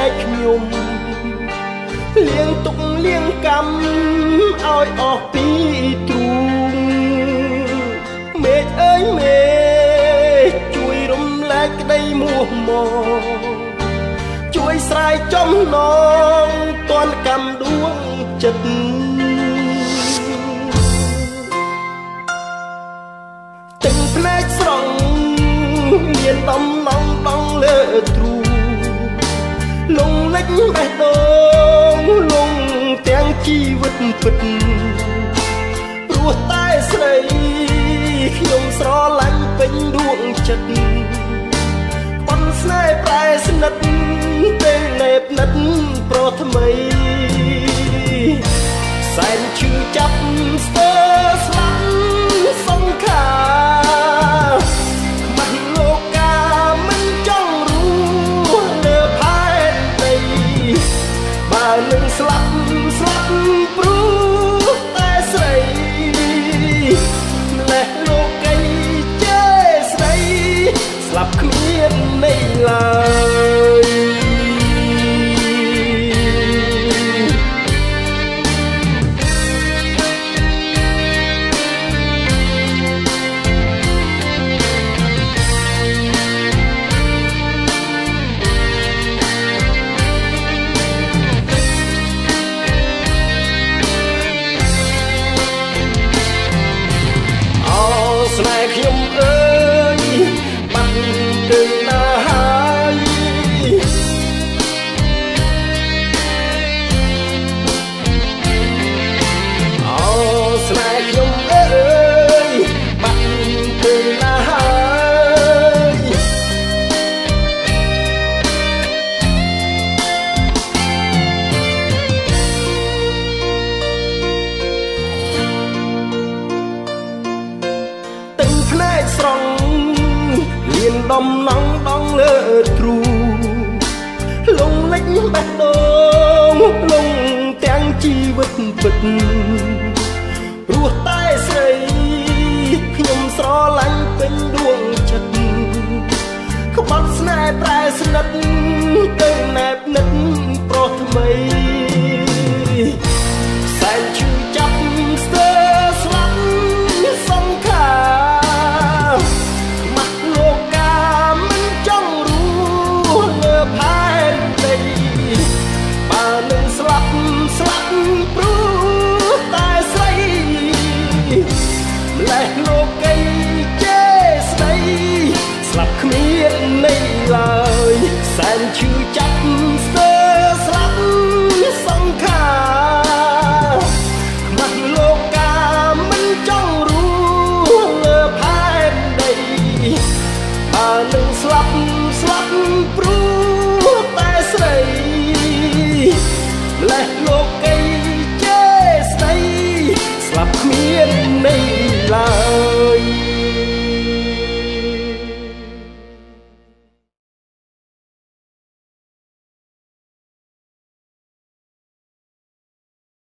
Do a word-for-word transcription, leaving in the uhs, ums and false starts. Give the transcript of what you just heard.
កខ្ញុំលៀងទុកលៀងកម្មឲ្យអស់ពីទ្រូងមេឃអើយមេឃជួយរំលែកក្តីមួមងជួយស្រាយចំណងតនកម្មដួងចិត្តទាំងភ្នែកស្រង់មានដំណងដងលើទ្រូងលងលិចបេះដូងលងទាំងជីវិតពិតព្រោះតែស្រីខ្ញុំស្រឡាញ់ពេញដួងចិត្តបនស្នេហ៍ប្រែស្និទ្ធពេលណែបនិតប្រថ្មីសែនឈឺចាប់ស្ទើរស្លាប់សង្ខារខ្មាស់លោកកាមិនចង់รู้លើផែនដីបើនឹងស្លាប់ស្លាប់ព្រោះតែស្រីម្លេះលោកីចេស្រីស្លាប់គ្មានន័យឡើយស្នេហ៍ខ្ញុំអើយបាត់ទៅណាហើយអូស្នេហ៍ខ្ញុំអើយបាត់ទៅណាហើយភ្នែកស្រង់លៀនដំណងដងលើទ្រូលងលិចបេះដូងលងទាំងជីវិតពិតព្រោះតែស្រីខ្ញុំស្រឡាញ់ពេញដួងចិត្តក្បត់ស្នេហ៍ប្រែស្និទ្ធទៅណែបនិតប្រថ្មីសែនឈឺចាប់ស្ទើរស្លាប់សង្ខារស្លាប់ព្រោះតែស្រីម្លេះលោកីចេស្ដីស្លាប់គ្មានន័យឡើយសែនឈឺចាប់ស្ទើ